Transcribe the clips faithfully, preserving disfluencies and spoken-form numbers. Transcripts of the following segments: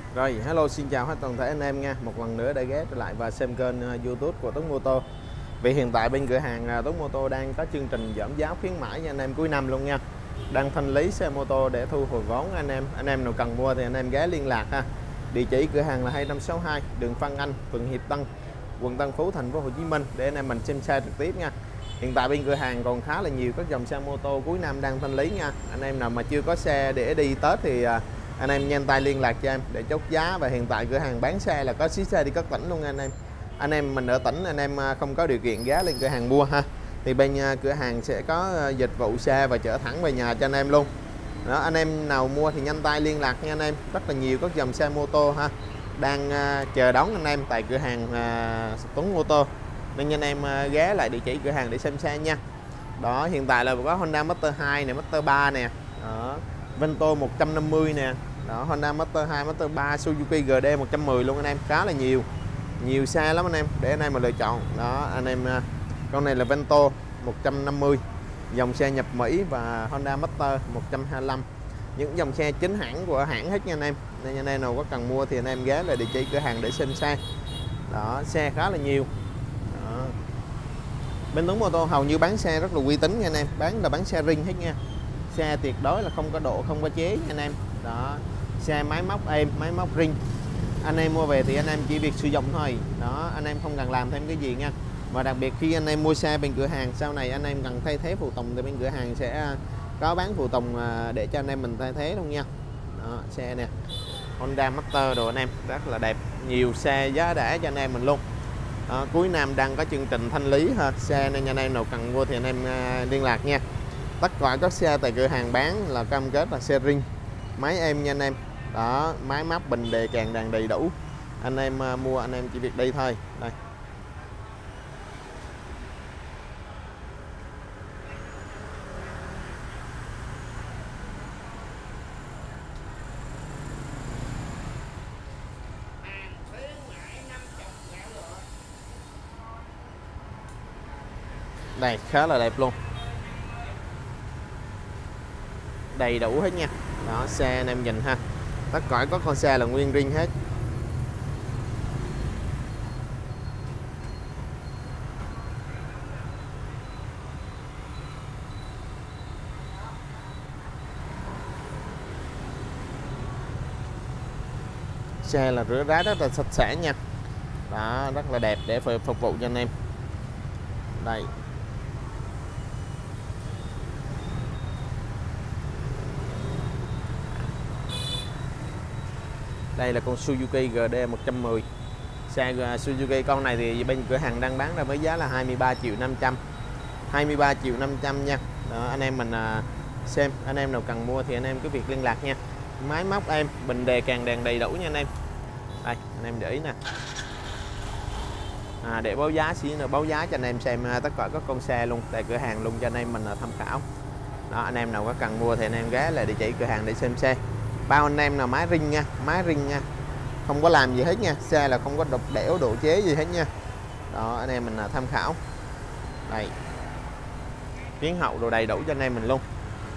Rồi, hello, xin chào hết toàn thể anh em nha. Một lần nữa đã ghé trở lại và xem kênh uh, YouTube của Tuấn Mô Tô. Vì hiện tại bên cửa hàng uh, Tuấn Mô Tô đang có chương trình giảm giá khuyến mãi cho anh em cuối năm luôn nha. Đang thanh lý xe mô tô để thu hồi vốn anh em. Anh em nào cần mua thì anh em ghé liên lạc ha. Địa chỉ cửa hàng là hai trăm sáu mươi hai đường Phan Anh, phường Hiệp Tân, quận Tân Phú, thành phố Hồ Chí Minh để anh em mình xem xe trực tiếp nha. Hiện tại bên cửa hàng còn khá là nhiều các dòng xe mô tô cuối năm đang thanh lý nha. Anh em nào mà chưa có xe để đi Tết thì uh, anh em nhanh tay liên lạc cho em để chốt giá. Và hiện tại cửa hàng bán xe là có ship xe đi các tỉnh luôn anh em. Anh em mình ở tỉnh anh em không có điều kiện ghé lên cửa hàng mua ha, thì bên cửa hàng sẽ có dịch vụ xe và chở thẳng về nhà cho anh em luôn đó. Anh em nào mua thì nhanh tay liên lạc nha anh em. Rất là nhiều các dòng xe mô tô ha đang chờ đón anh em tại cửa hàng Tuấn Mô Tô, nên anh em ghé lại địa chỉ cửa hàng để xem xe nha. Đó, hiện tại là có Honda Master hai nè, Master ba nè, đó, Vento một trăm năm mươi nè, đó, Honda Master hai, Master ba, Suzuki giê đê một trăm mười luôn anh em. Khá là nhiều nhiều xe lắm anh em để anh em mà lựa chọn đó. Anh em con này là Vento một trăm năm mươi, dòng xe nhập Mỹ, và Honda Master một trăm hai mươi lăm, những dòng xe chính hãng của hãng hết nha anh em. Nên anh em nào có cần mua thì anh em ghé lại địa chỉ cửa hàng để xem xe đó. Xe khá là nhiều đó. Bên Tuấn Mô Tô hầu như bán xe rất là uy tín nha anh em, bán là bán xe riêng hết nha. Xe tuyệt đối là không có độ, không có chế nha anh em đó. Xe máy móc êm, máy móc riêng. Anh em mua về thì anh em chỉ việc sử dụng thôi đó, anh em không cần làm thêm cái gì nha. Và đặc biệt khi anh em mua xe bên cửa hàng, sau này anh em cần thay thế phụ tùng thì bên cửa hàng sẽ có bán phụ tùng để cho anh em mình thay thế luôn nha đó. Xe nè, Honda Master đồ anh em rất là đẹp, nhiều xe giá rẻ cho anh em mình luôn đó. Cuối năm đang có chương trình thanh lý ha xe, nên anh em nào cần mua thì anh em liên lạc nha. Tất cả các xe tại cửa hàng bán là cam kết là xe riêng, máy êm nha anh em đó. Máy móc, bình đề, càng đàn đầy đủ. Anh em uh, mua anh em chỉ việc đi thôi. Đây, đây khá là đẹp luôn, đầy đủ hết nha đó. Xe anh em nhìn ha, tất cả các con xe là nguyên riêng hết. Xe là rửa ráy rất là sạch sẽ nha đó, rất là đẹp để phục vụ cho anh em. Đây, đây là con Suzuki giê đê một trăm mười. Xe Suzuki con này thì bên cửa hàng đang bán ra với giá là hai mươi ba triệu năm trăm, hai mươi ba triệu năm trăm nha đó. Anh em mình xem, anh em nào cần mua thì anh em cứ việc liên lạc nha. Máy móc em, bình đề, càng đèn đầy đủ nha anh em. Đây, anh em để ý nè, à, để báo giá xí nữa, báo giá cho anh em xem tất cả các con xe luôn tại cửa hàng luôn cho anh em mình tham khảo đó. Anh em nào có cần mua thì anh em ghé lại địa chỉ cửa hàng để xem xe. Bao anh em nào máy riêng nha, máy riêng nha, không có làm gì hết nha. Xe là không có độc đẽo, độ chế gì hết nha đó. Anh em mình tham khảo. Đây, tiếng hậu đồ đầy đủ cho anh em mình luôn.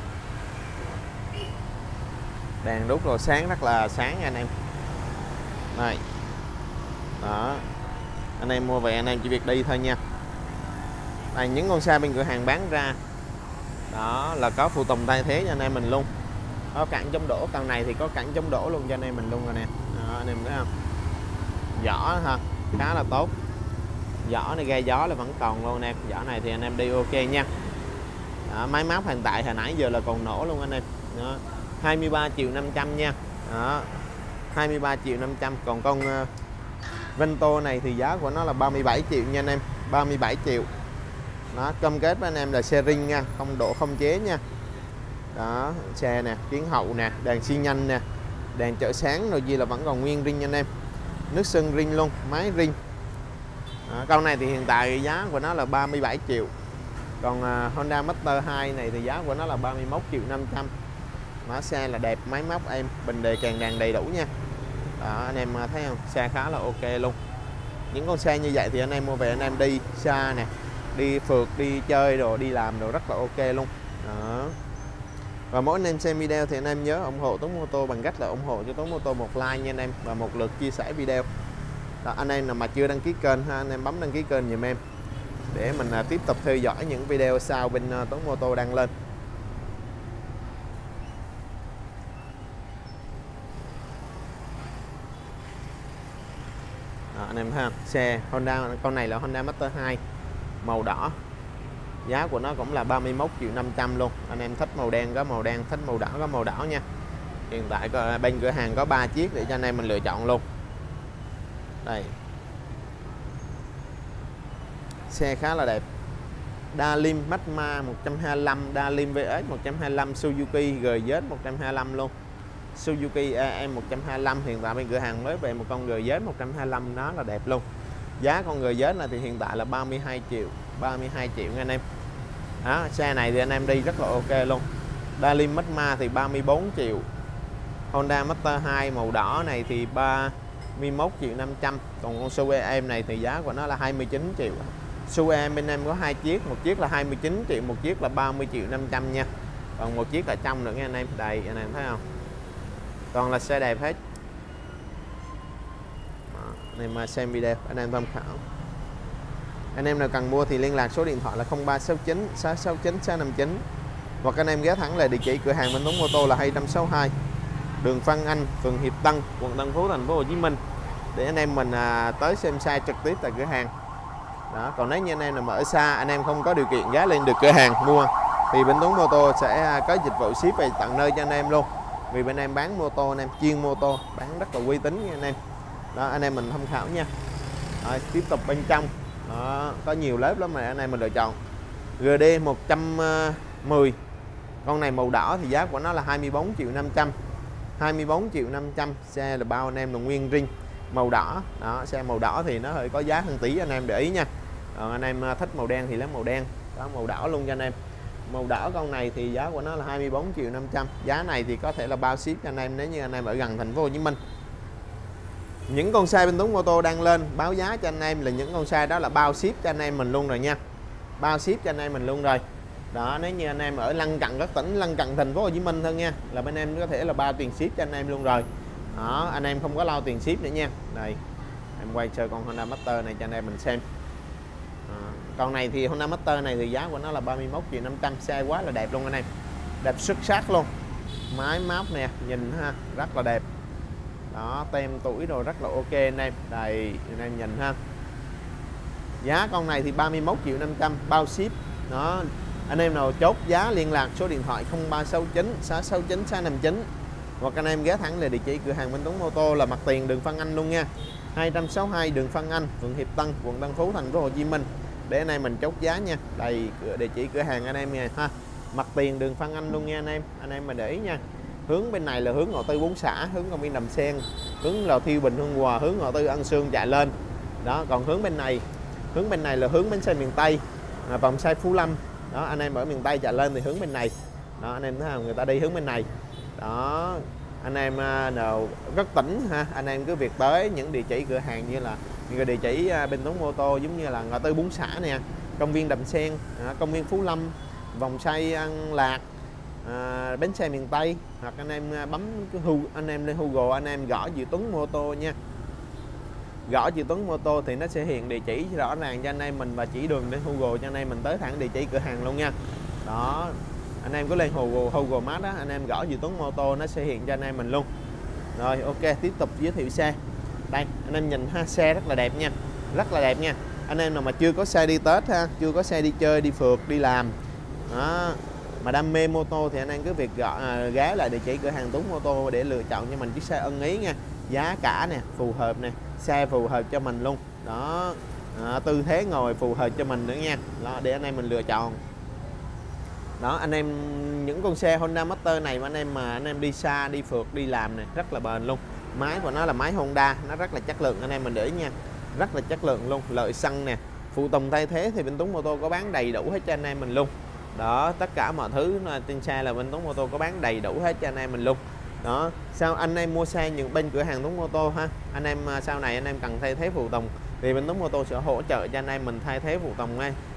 Đèn đúc rồi sáng rất là sáng nha anh em. Đây đó, anh em mua về anh em chỉ việc đi thôi nha. Đây, những con xe bên cửa hàng bán ra đó là có phụ tùng thay thế cho anh em mình luôn. Có cản chống đổ, con này thì có cản chống đổ luôn cho anh em mình luôn rồi nè đó, anh em thấy không? Vỏ ha, khá là tốt. Vỏ này gây gió là vẫn còn luôn nè. Vỏ này thì anh em đi ok nha đó. Máy móc hiện tại hồi nãy giờ là còn nổ luôn anh em đó. hai mươi ba triệu năm trăm nha đó, hai mươi ba triệu năm trăm. Còn con uh, Vento này thì giá của nó là ba mươi bảy triệu nha anh em, ba mươi bảy triệu. Nó cam kết với anh em là xe riêng nha, không độ không chế nha. Đó, xe nè, tiếng hậu nè, đèn xi nhanh nè, đèn chợ sáng rồi gì là vẫn còn nguyên riêng nha anh em. Nước sơn riêng luôn, máy riêng. Đó, con này thì hiện tại giá của nó là ba mươi bảy triệu. Còn uh, Honda Master hai này thì giá của nó là ba mươi mốt triệu năm trăm. Nó xe là đẹp, máy móc em, bình đề, càng đàn đầy đủ nha. Đó, anh em thấy không? Xe khá là ok luôn. Những con xe như vậy thì anh em mua về anh em đi xa nè, đi phượt, đi chơi rồi đi làm rồi rất là ok luôn đó. Và mỗi anh em xem video thì anh em nhớ ủng hộ Tuấn Mô Tô bằng cách là ủng hộ cho Tuấn Mô Tô một like nha anh em, và một lượt chia sẻ video. Đó, anh em nào mà chưa đăng ký kênh ha, anh em bấm đăng ký kênh giùm em để mình à, tiếp tục theo dõi những video sau bên à, Tuấn Mô Tô đăng lên. Đó, anh em thấy không? Xe Honda, con này là Honda Master hai màu đỏ, giá của nó cũng là ba mươi mốt triệu năm trăm luôn. Anh em thích màu đen có màu đen, thích màu đỏ có màu đỏ nha. Hiện tại bên cửa hàng có ba chiếc để cho anh em mình lựa chọn luôn. Đây, xe khá là đẹp. Dalim Magma một trăm hai mươi lăm, Dalim vê ét một trăm hai mươi lăm, Suzuki giê zét một trăm hai mươi lăm luôn. Suzuki a em một trăm hai mươi lăm, hiện tại bên cửa hàng mới về một con giê zét một trăm hai mươi lăm, nó là đẹp luôn. Giá con giê zét này thì hiện tại là ba mươi hai triệu, ba mươi hai triệu nha anh em. Đó, xe này thì anh em đi rất là ok luôn. Dalim Magma thì ba mươi bốn triệu. Honda Master hai màu đỏ này thì ba mươi mốt triệu năm trăm. Còn con Su a em này thì giá của nó là hai mươi chín triệu. Su a em bên em có hai chiếc, một chiếc là hai mươi chín triệu, một chiếc là ba mươi triệu năm trăm nha. Còn một chiếc là trong nữa nha anh em. Đây anh em thấy không? Toàn là xe đẹp hết. Đó, anh em mà xem video anh em tham khảo. Anh em nào cần mua thì liên lạc số điện thoại là không ba sáu chín sáu sáu chín sáu năm chín, hoặc anh em ghé thẳng là địa chỉ cửa hàng bên Tuấn Mô Tô là hai trăm sáu mươi hai đường Phan Anh, phường Hiệp Tân, quận Tân Phú, thành phố Hồ Chí Minh, để anh em mình à, tới xem xe trực tiếp tại cửa hàng. Đó, còn nếu như anh em nào mà ở xa, anh em không có điều kiện ghé lên được cửa hàng mua thì bên Tuấn Mô Tô sẽ có dịch vụ ship về tận nơi cho anh em luôn. Vì bên em bán mô tô, anh em chuyên mô tô, bán rất là uy tín nha anh em. Đó, anh em mình tham khảo nha. Rồi, tiếp tục bên trong. Đó, có nhiều lớp lắm mà anh em mình lựa chọn. giê đê một trăm mười, con này màu đỏ thì giá của nó là hai mươi bốn triệu năm trăm, hai mươi bốn triệu năm trăm. Xe là bao anh em là nguyên ring màu đỏ. Đó, xe màu đỏ thì nó hơi có giá hơn tí, anh em để ý nha. Còn anh em thích màu đen thì lấy màu đen. Đó, màu đỏ luôn cho anh em. Màu đỏ con này thì giá của nó là hai mươi bốn triệu năm trăm. Giá này thì có thể là bao ship cho anh em nếu như anh em ở gần thành phố Hồ Chí Minh. Những con xe bên Tuấn Mô Tô đang lên báo giá cho anh em là những con xe đó là bao ship cho anh em mình luôn rồi nha. Bao ship cho anh em mình luôn rồi. Đó, nếu như anh em ở lân cận các tỉnh lân cận thành phố Hồ Chí Minh thôi nha, là bên em có thể là bao tiền ship cho anh em luôn rồi. Đó, anh em không có lo tiền ship nữa nha. Đây, em quay chơi con Honda Master này cho anh em mình xem. À, con này thì Honda Master này thì giá của nó là ba mươi mốt triệu năm trăm. Xe quá là đẹp luôn anh em, đẹp xuất sắc luôn. Máy móc nè, nhìn ha, rất là đẹp. Đó, tem tuổi rồi rất là ok anh em. Đây, anh em nhìn ha. Giá con này thì ba mươi mốt triệu năm trăm bao ship. Đó, anh em nào chốt giá liên lạc số điện thoại không ba sáu chín sáu sáu chín sáu năm chín, hoặc anh em ghé thẳng là địa chỉ cửa hàng bên Tuấn Mô Tô là mặt tiền đường Phan Anh luôn nha. hai trăm sáu mươi hai đường Phan Anh, phường Hiệp Tân, quận Tân Phú, thành phố Hồ Chí Minh, để anh em mình chốt giá nha. Đây địa chỉ cửa hàng anh em nha ha. Mặt tiền đường Phan Anh luôn nha anh em. Anh em mà để ý nha. Hướng bên này là hướng ngõ Tư Bốn Xã, hướng công viên Đầm Sen, hướng Lò Thiêu Bình Hưng Hòa, hướng ngõ Tư Ân Sương chạy lên. Đó, còn hướng bên này, hướng bên này là hướng bến xe miền Tây, à, vòng xoay Phú Lâm. Đó, anh em ở miền Tây chạy lên thì hướng bên này. Đó, anh em thấy không, người ta đi hướng bên này. Đó, anh em nào rất tỉnh ha, anh em cứ việc tới những địa chỉ cửa hàng như là những địa chỉ bên Tuấn Mô Tô, giống như là ngõ Tư Bốn Xã nè, công viên Đầm Sen, à, công viên Phú Lâm, vòng xoay An Lạc, à, bến xe miền Tây, hoặc anh em bấm cái anh em lên Google, anh em gõ chữ Tuấn Mô Tô nha. Gõ chữ Tuấn Mô Tô thì nó sẽ hiện địa chỉ rõ ràng cho anh em mình và chỉ đường đến Google cho anh em mình tới thẳng địa chỉ cửa hàng luôn nha. Đó, anh em cứ lên Google, Google Maps đó, anh em gõ chữ Tuấn Mô Tô nó sẽ hiện cho anh em mình luôn. Rồi ok, tiếp tục giới thiệu xe. Đây, anh em nhìn ha, xe rất là đẹp nha, rất là đẹp nha. Anh em nào mà chưa có xe đi Tết ha, chưa có xe đi chơi, đi phượt, đi làm, đó, mà đam mê mô tô thì anh em cứ việc gọi à, ghé lại địa chỉ cửa hàng Tuấn Mô Tô để lựa chọn cho mình chiếc xe ưng ý nha. Giá cả nè, phù hợp nè, xe phù hợp cho mình luôn. Đó, à, tư thế ngồi phù hợp cho mình nữa nha. Đó, để anh em mình lựa chọn. Đó, anh em những con xe Honda Master này mà anh em mà anh em đi xa, đi phượt, đi làm này rất là bền luôn. Máy của nó là máy Honda, nó rất là chất lượng, anh em mình để ý nha, rất là chất lượng luôn. Lợi xăng nè, phụ tùng thay thế thì bên Tuấn Mô Tô có bán đầy đủ hết cho anh em mình luôn. Đó, tất cả mọi thứ trên xe là bên Tuấn Mô Tô có bán đầy đủ hết cho anh em mình luôn. Đó, sao anh em mua xe những bên cửa hàng Tuấn Mô Tô ha, anh em sau này anh em cần thay thế phụ tùng thì bên Tuấn Mô Tô sẽ hỗ trợ cho anh em mình thay thế phụ tùng ngay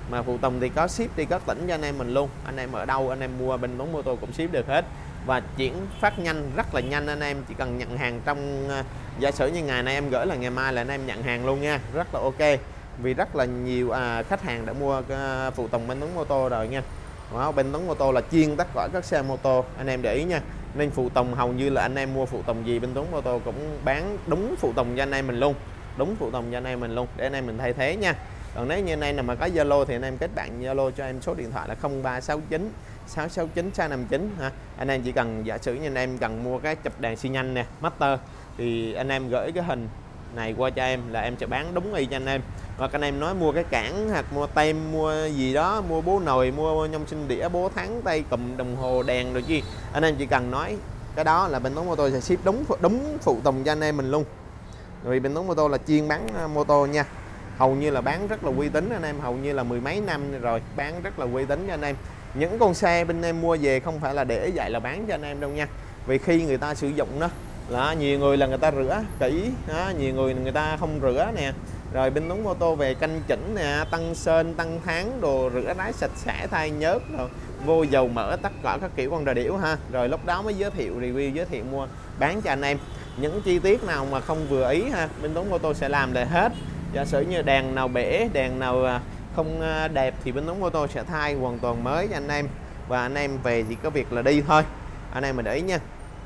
mà phụ tùng thì có ship đi các tỉnh cho anh em mình luôn. Anh em ở đâu anh em mua bên Tuấn Mô Tô cũng ship được hết, và chuyển phát nhanh, rất là nhanh. Anh em chỉ cần nhận hàng trong uh, giả sử như ngày nay em gửi là ngày mai là anh em nhận hàng luôn nha, rất là ok. Vì rất là nhiều à, khách hàng đã mua uh, phụ tùng bên Tuấn Mô Tô rồi nha. Đó, bên Tuấn Mô Tô là chuyên tất cả các xe mô tô, anh em để ý nha. Nên phụ tùng hầu như là anh em mua phụ tùng gì bên Tuấn Mô Tô cũng bán đúng phụ tùng cho anh em mình luôn, đúng phụ tùng cho anh em mình luôn để anh em mình thay thế nha. Còn nếu như anh em nào mà có Zalo thì anh em kết bạn Zalo cho em số điện thoại là không ba sáu chín sáu sáu chín sáu năm chín ha. Anh em chỉ cần giả sử như anh em cần mua cái chụp đèn xi nhanh nè, master, thì anh em gửi cái hình này qua cho em là em sẽ bán đúng y cho anh em. Hoặc anh em nói mua cái cản hoặc mua tem, mua gì đó, mua bố nồi, mua nhông sinh đĩa, bố thắng tay cụm, đồng hồ, đèn rồi chi, anh em chỉ cần nói cái đó là bên Tuấn Mô Tô sẽ ship đúng đúng phụ tùng cho anh em mình luôn. Vì bên Tuấn Mô Tô là chuyên bán mô tô nha, hầu như là bán rất là uy tín anh em, hầu như là mười mấy năm rồi, bán rất là uy tín cho anh em. Những con xe bên em mua về không phải là để vậy là bán cho anh em đâu nha. Vì khi người ta sử dụng đó là nhiều người là người ta rửa kỹ đó, nhiều người người ta không rửa nè, rồi bên Tuấn Mô Tô về canh chỉnh nè, tăng sơn, tăng tháng đồ, rửa ráy sạch sẽ, thay nhớt rồi vô dầu mỡ, tất cả các kiểu con đà điểu ha. Rồi lúc đó mới giới thiệu review, giới thiệu mua bán cho anh em. Những chi tiết nào mà không vừa ý ha, bên Tuấn Mô Tô sẽ làm lại hết. Giả sử như đèn nào bể, đèn nào không đẹp thì bên Tuấn Mô Tô sẽ thay hoàn toàn mới cho anh em, và anh em về chỉ có việc là đi thôi, anh em mình để ý nha.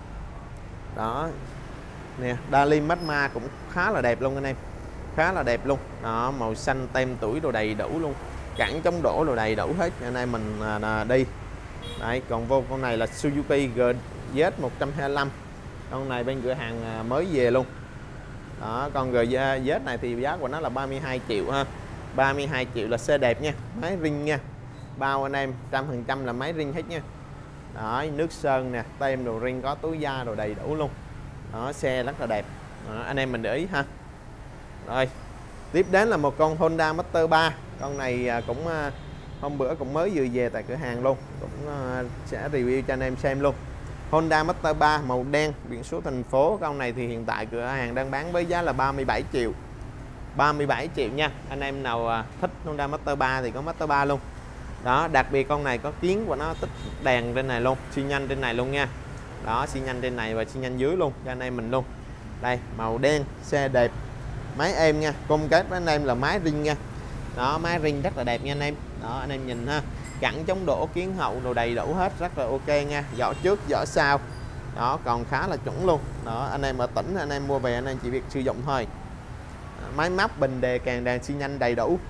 Đó nè, Dalim Magma cũng khá là đẹp luôn anh em, khá là đẹp luôn đó, màu xanh, tem tuổi đồ đầy đủ luôn, cản chống đổ đồ đầy đủ hết anh em mình à, đi. Đấy, còn vô con này là Suzuki G Z một hai lăm, con này bên cửa hàng mới về luôn đó. Con G Z này thì giá của nó là ba mươi hai triệu ha, ba mươi hai triệu là xe đẹp nha, máy ring nha, bao anh em trăm phần trăm là máy ring hết nha. Đó, nước sơn nè, tem đồ ring, có túi da đồ đầy đủ luôn đó, xe rất là đẹp đó, anh em mình để ý ha. Rồi tiếp đến là một con Honda Master ba, con này cũng hôm bữa cũng mới vừa về tại cửa hàng luôn, cũng sẽ review cho anh em xem luôn. Honda Master ba màu đen, biển số thành phố. Con này thì hiện tại cửa hàng đang bán với giá là ba mươi bảy triệu, ba mươi bảy triệu nha. Anh em nào thích Honda Master ba thì có Master ba luôn đó. Đặc biệt con này có kiến của nó, tích đèn trên này luôn, xi nhanh trên này luôn nha. Đó, xi nhanh trên này và xi nhanh dưới luôn cho anh em mình luôn. Đây, màu đen, xe đẹp, máy êm nha. Công kết với anh em là máy ring nha. Đó, máy ring rất là đẹp nha anh em. Đó, anh em nhìn ha, cản chống đổ, kiến hậu đồ đầy đủ hết, rất là ok nha. Vỏ trước, vỏ sau. Đó, còn khá là chuẩn luôn. Đó, anh em ở tỉnh anh em mua về anh em chỉ việc sử dụng thôi. Máy móc, bình đề, càng đèn xi nhanh đầy đủ.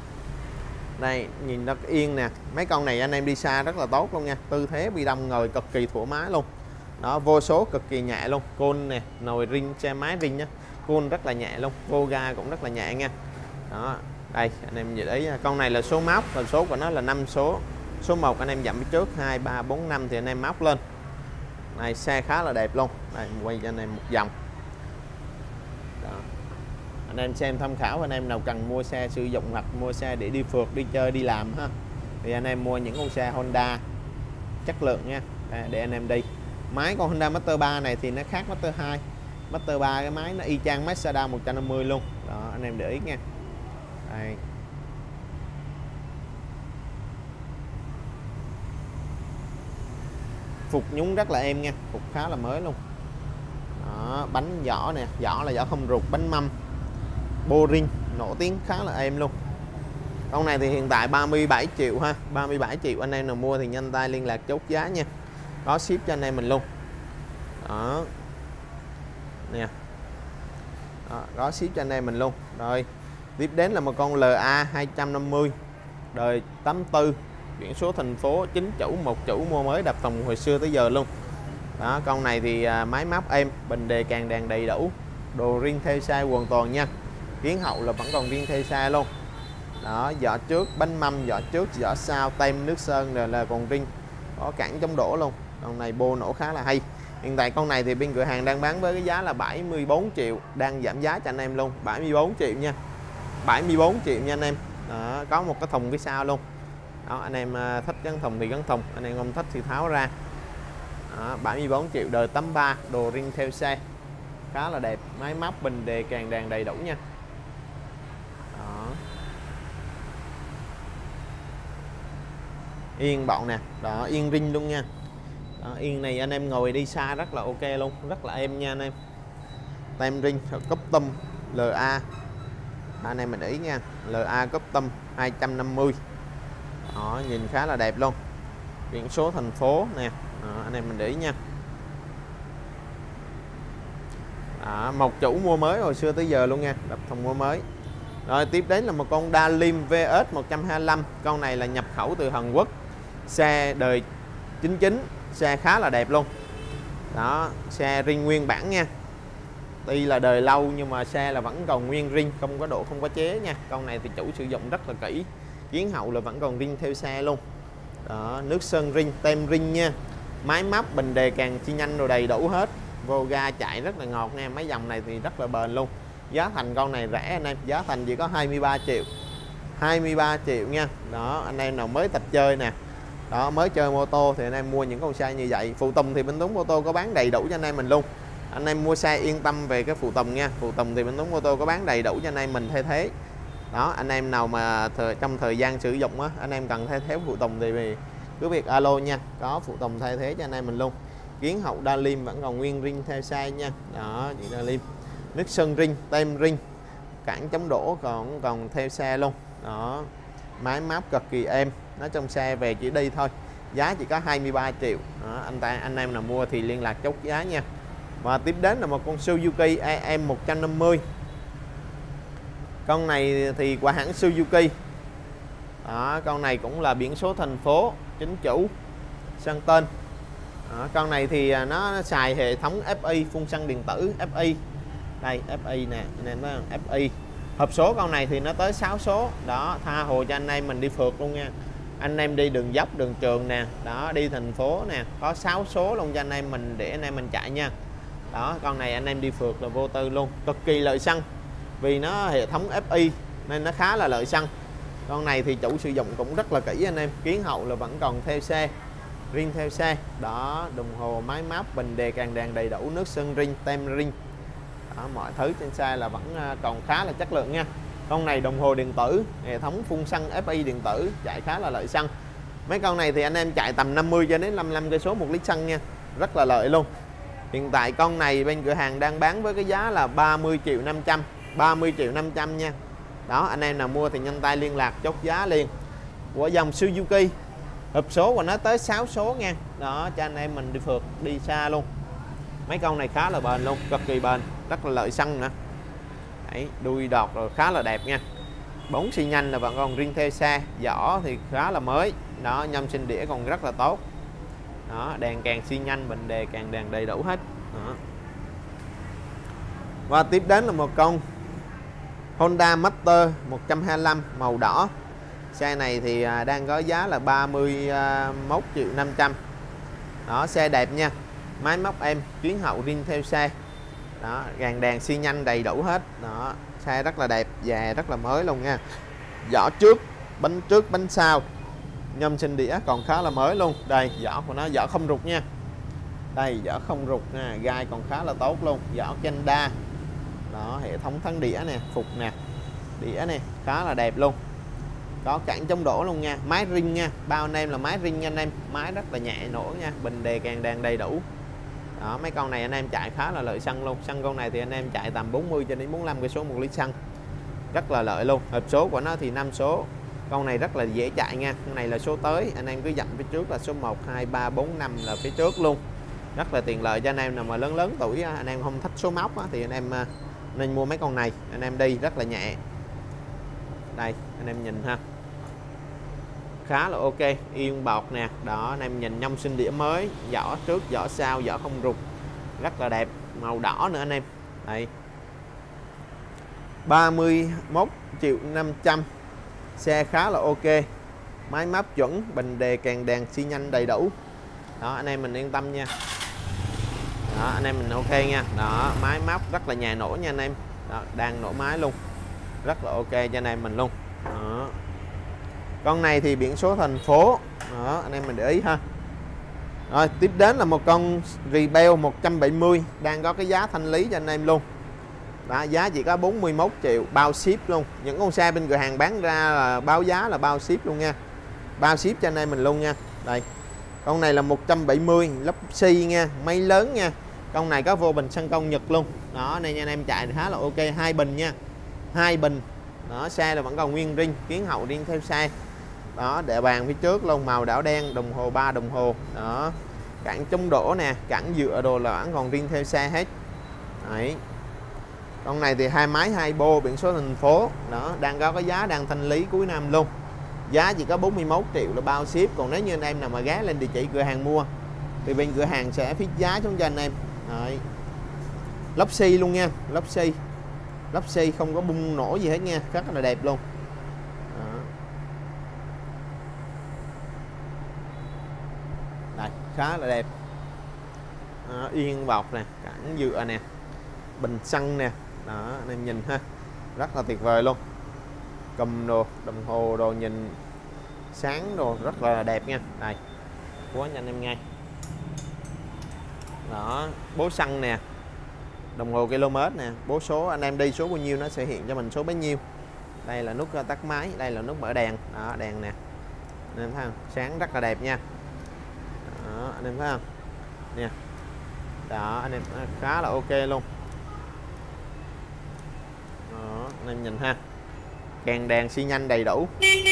Đây, nhìn nó yên nè. Mấy con này anh em đi xa rất là tốt luôn nha. Tư thế bi đông ngồi cực kỳ thoải mái luôn. Đó, vô số cực kỳ nhẹ luôn. Côn nè, nồi ring, xe máy ring nhá. Côn rất là nhẹ luôn, vô ga cũng rất là nhẹ nha. Đó, đây anh em nhìn thấy con này là số móc, và số của nó là năm số. Số một anh em dặm phía trước, hai, ba, bốn, năm thì anh em móc lên. Này, xe khá là đẹp luôn. Đây, quay cho anh em một vòng. Đó. Anh em xem tham khảo, anh em nào cần mua xe sử dụng hoặc mua xe để đi phượt, đi chơi, đi làm ha, thì anh em mua những con xe Honda chất lượng nha, để anh em đi. Máy con Honda Master ba này thì nó khác Master hai. Master ba cái máy nó y chang máy Mazda một trăm năm mươi luôn. Đó, anh em để ý nha. Đây. Phục nhúng rất là êm nha, phục khá là mới luôn. Đó, bánh vỏ nè, vỏ là vỏ không ruột, bánh mâm, bô ring, nổ tiếng khá là êm luôn. Con này thì hiện tại ba mươi bảy triệu ha, ba mươi bảy triệu. Anh em nào mua thì nhanh tay liên lạc chốt giá nha, có ship cho anh em mình luôn. Đó nè, đó, có ship cho anh em mình luôn. Rồi tiếp đến là một con L A hai trăm năm mươi đời tám tư, biển số thành phố, chính chủ, một chủ, mua mới đập thùng hồi xưa tới giờ luôn. Đó, con này thì à, máy móc êm, bình đề càng đèn đầy đủ, đồ riêng theo size hoàn toàn nha. Kiến hậu là vẫn còn riêng theo size luôn. Đó, vỏ trước, bánh mâm, vỏ trước, vỏ sau, tem nước sơn rồi là còn riêng, có cản chống đổ luôn. Con này bô nổ khá là hay. Hiện tại con này thì bên cửa hàng đang bán với cái giá là bảy mươi bốn triệu, đang giảm giá cho anh em luôn, bảy mươi bốn triệu nha, bảy mươi bốn triệu nha anh em. Đó, có một cái thùng phía sau luôn. Đó, anh em thích gắn thùng thì gắn thùng, anh em không thích thì tháo ra. Đó, bảy mươi bốn triệu, đời tám ba, đồ riêng theo xe, khá là đẹp, máy móc, bình đề, càng đèn đầy đủ nha. Đó. Yên bọn nè, đó yên ring luôn nha. Đó, yên này anh em ngồi đi xa rất là ok luôn, rất là êm nha anh em. Tem ring custom lờ a, anh em mình để ý nha, lờ a custom hai trăm năm mươi. Đó, nhìn khá là đẹp luôn. Biển số thành phố nè. Đó, anh em mình để ý nha. Đó, một chủ mua mới hồi xưa tới giờ luôn nha, đập thùng mua mới. Rồi tiếp đến là một con Dalim vê ét một trăm hai mươi lăm. Con này là nhập khẩu từ Hàn Quốc, xe đời chín chín, xe khá là đẹp luôn. Đó, xe ring nguyên bản nha. Tuy là đời lâu nhưng mà xe là vẫn còn nguyên ring, không có độ không có chế nha. Con này thì chủ sử dụng rất là kỹ, kiến hậu là vẫn còn ring theo xe luôn. Đó, nước sơn ring, tem ring nha. Máy móc bình đề càng chi nhanh rồi đầy đủ hết. Vô ga chạy rất là ngọt nha. Mấy dòng này thì rất là bền luôn. Giá thành con này rẻ anh em, giá thành chỉ có hai mươi ba triệu. hai mươi ba triệu nha. Đó, anh em nào mới tập chơi nè, đó mới chơi mô tô thì anh em mua những con xe như vậy. Phụ tùng thì bên Tuấn Mô Tô có bán đầy đủ cho anh em mình luôn. Anh em mua xe yên tâm về cái phụ tùng nha. Phụ tùng thì bên Tuấn Mô Tô có bán đầy đủ cho anh em mình thay thế. Đó, anh em nào mà thời, trong thời gian sử dụng á, anh em cần thay thế phụ tùng thì cứ việc alo nha, có phụ tùng thay thế cho anh em mình luôn. Kiến hậu Dalim vẫn còn nguyên ring theo xe nha. Đó, chị Dalim. Nước sơn ring, tem ring, cản chống đổ còn còn theo xe luôn. Đó, máy móc cực kỳ êm. Nó trong xe về chỉ đi thôi, giá chỉ có hai mươi ba triệu. Đó, anh ta anh em nào mua thì liên lạc chốt giá nha. Và tiếp đến là một con Suzuki e em một trăm năm mươi. Con này thì của hãng Suzuki. Đó, con này cũng là biển số thành phố chính chủ, sang tên. Đó, con này thì nó xài hệ thống ép i, phun xăng điện tử ép i. Đây ép i nè, anh em thấy không? ép i. Hộp số con này thì nó tới sáu số. Đó, tha hồ cho anh em mình đi phượt luôn nha. Anh em đi đường dốc, đường trường nè, đó đi thành phố nè, có sáu số luôn cho anh em mình để anh em mình chạy nha. Đó, con này anh em đi phượt là vô tư luôn, cực kỳ lợi xăng. Vì nó hệ thống ép i nên nó khá là lợi xăng. Con này thì chủ sử dụng cũng rất là kỹ anh em, kiến hậu là vẫn còn theo xe, ring theo xe. Đó, đồng hồ, máy móc, bình đề càng đèn đầy đủ, nước sơn ring, tem ring. Đó, mọi thứ trên xe là vẫn còn khá là chất lượng nha. Con này đồng hồ điện tử, hệ thống phun xăng ép i điện tử, chạy khá là lợi xăng. Mấy con này thì anh em chạy tầm năm mươi cho đến năm mươi lăm cây số một lít xăng nha, rất là lợi luôn. Hiện tại con này bên cửa hàng đang bán với cái giá là ba mươi triệu năm trăm, ba mươi triệu năm trăm nha. Đó, anh em nào mua thì nhanh tay liên lạc chốt giá liền. Của dòng Suzuki, hộp số của nó tới sáu số nha. Đó, cho anh em mình đi phượt đi xa luôn. Mấy con này khá là bền luôn, cực kỳ bền, rất là lợi xăng nữa. Đấy, đuôi đọt rồi khá là đẹp nha. Bốn xi nhanh là vẫn còn riêng theo xe, vỏ thì khá là mới. Đó, nhâm sinh đĩa còn rất là tốt. Đó, đèn càng xi nhanh, bình đề càng đèn đầy đủ hết. Đó. Và tiếp đến là một con Honda Master một trăm hai mươi lăm màu đỏ. Xe này thì đang có giá là ba mươi mốt triệu năm trăm. Đó, xe đẹp nha. Máy móc em, chuyến hậu riêng theo xe. Đó, gàn đèn xi nhanh đầy đủ hết. Đó, xe rất là đẹp và rất là mới luôn nha. Vỏ trước, bánh trước, bánh sau, nhôm sinh đĩa còn khá là mới luôn. Đây, vỏ của nó vỏ không rụt nha. Đây, vỏ không rụt nha, gai còn khá là tốt luôn. Vỏ Kenda. Đó, hệ thống thắng đĩa nè, phục nè, đĩa này khá là đẹp luôn. Có cản chống đổ luôn nha. Máy ring nha, bao anh em là máy ring nha anh em. Máy rất là nhẹ nổ nha, bình đề càng đèn đầy đủ. Đó, mấy con này anh em chạy khá là lợi xăng luôn. Xăng con này thì anh em chạy tầm bốn mươi cho đến bốn mươi lăm cây số một lít xăng, rất là lợi luôn. Hộp số của nó thì năm số. Con này rất là dễ chạy nha. Con này là số tới, anh em cứ dặn phía trước là số một, hai, ba, bốn, năm là phía trước luôn. Rất là tiện lợi cho anh em nào mà lớn lớn tuổi, anh em không thích số móc thì anh em nên mua mấy con này. Anh em đi rất là nhẹ. Đây, anh em nhìn ha, khá là ok, yên bọt nè. Đó, anh em nhìn nhông sinh đĩa mới, vỏ trước, vỏ sau, vỏ không rụt, rất là đẹp, màu đỏ nữa anh em. Đây, ba mươi mốt triệu năm trăm. Xe khá là ok, máy móc chuẩn, bình đề càng đèn xi nhanh đầy đủ. Đó, anh em mình yên tâm nha. Đó, anh em mình ok nha. Đó, máy móc rất là nhẹ nổ nha anh em. Đó, đang nổ máy luôn, rất là ok cho anh em mình luôn. Đó. Con này thì biển số thành phố. Đó, anh em mình để ý ha. Rồi, tiếp đến là một con Rebel một trăm bảy mươi, đang có cái giá thanh lý cho anh em luôn. Đó, giá chỉ có bốn mươi mốt triệu, bao ship luôn. Những con xe bên cửa hàng bán ra là báo giá là bao ship luôn nha. bao ship cho anh em mình luôn nha. Đây, con này là một trăm bảy mươi lắp xi nha, máy lớn nha. Con này có vô bình xăng công Nhật luôn đó, nên anh em chạy khá là ok. Hai bình nha, hai bình đó. Xe là vẫn còn nguyên rin, kiến hậu riêng theo xe đó. Để bàn phía trước luôn, màu đảo đen, đồng hồ ba đồng hồ đó. Cản chống đổ nè, cản dựa đồ là vẫn còn riêng theo xe hết. Đấy, con này thì hai máy hai bô, biển số thành phố đó, đang có cái giá đang thanh lý cuối năm luôn. Giá chỉ có bốn mươi mốt triệu là bao ship. Còn nếu như anh em nào mà ghé lên địa chỉ cửa hàng mua thì bên cửa hàng sẽ fix giá xuống cho anh em. Đấy, lốp xi luôn nha, lốp xi, lốp xi không có bung nổ gì hết nha, rất là đẹp luôn đó. Đây, khá là đẹp đó, yên bọc nè, cản dựa nè, bình xăng nè đó, anh em nhìn ha, rất là tuyệt vời luôn. Cầm đồ, đồng hồ đồ nhìn sáng đồ rất là đẹp nha. Đây, của anh em ngay đó, bố xăng nè, đồng hồ km nè, bố số anh em đi số bao nhiêu nó sẽ hiện cho mình số bấy nhiêu. Đây là nút tắt máy, đây là nút mở đèn đó, đèn nè, anh em thấy không, sáng rất là đẹp nha đó, anh em thấy không nè đó, anh em khá là ok luôn đó, anh em nhìn ha, kèn đèn xi nhanh đầy đủ,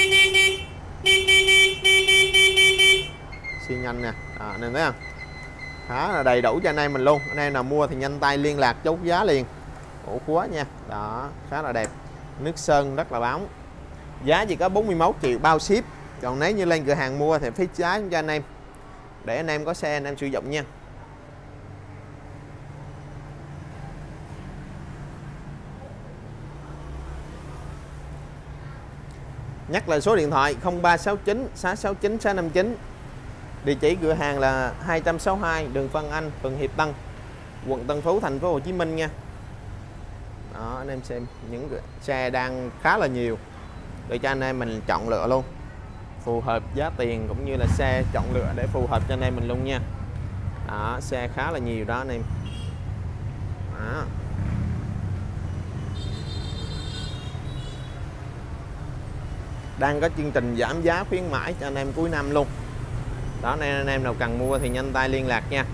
xi nhanh nè đó, anh em thấy không, khá là đầy đủ cho anh em mình luôn. Anh em nào mua thì nhanh tay liên lạc chốt giá liền, ổ quá nha đó, khá là đẹp, nước sơn rất là bóng. Giá chỉ có bốn mươi mốt triệu bao ship. Còn nếu như lên cửa hàng mua thì fix giá cho anh em, để anh em có xe anh em sử dụng nha. Nhắc lại số điện thoại không ba sáu chín sáu sáu chín sáu năm chín. Địa chỉ cửa hàng là hai trăm sáu mươi hai đường Văn Anh, phường Hiệp Tân, quận Tân Phú, thành phố Hồ Chí Minh nha. Đó, anh em xem những xe đang khá là nhiều để cho anh em mình chọn lựa luôn, phù hợp giá tiền cũng như là xe chọn lựa để phù hợp cho anh em mình luôn nha. Đó, xe khá là nhiều đó anh em. Đó. Đang có chương trình giảm giá khuyến mãi cho anh em cuối năm luôn. Đó, nên anh em nào cần mua thì nhanh tay liên lạc nha.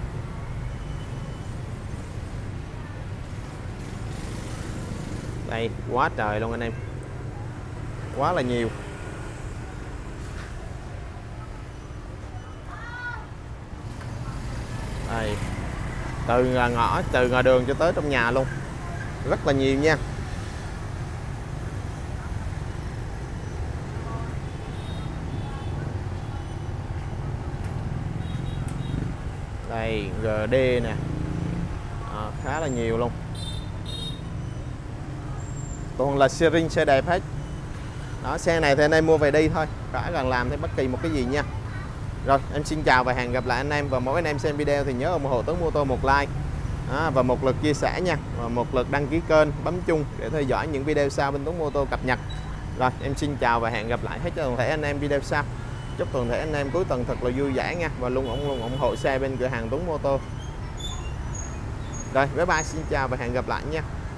Đây, quá trời luôn anh em, quá là nhiều. Đây, từ ngõ, từ ngoài đường cho tới trong nhà luôn, rất là nhiều nha. Đây, giê đê nè, à, khá là nhiều luôn. Toàn là xe ring, xe đẹp hết. Đó, xe này thì anh em mua về đi thôi, khỏi cần làm thêm bất kỳ một cái gì nha. Rồi, em xin chào và hẹn gặp lại anh em. Và mỗi anh em xem video thì nhớ ủng hộ Tuấn Mô Tô một like đó, và một lượt chia sẻ nha, và một lượt đăng ký kênh, bấm chuông để theo dõi những video sau bên Tuấn Mô Tô cập nhật. Rồi, em xin chào và hẹn gặp lại hết cho toàn thể anh em video sau. Chúc toàn thể anh em cuối tuần thật là vui vẻ nha, và luôn ủng luôn ủng hộ xe bên cửa hàng Tuấn Mô Tô. Rồi, bye bye, xin chào và hẹn gặp lại nha.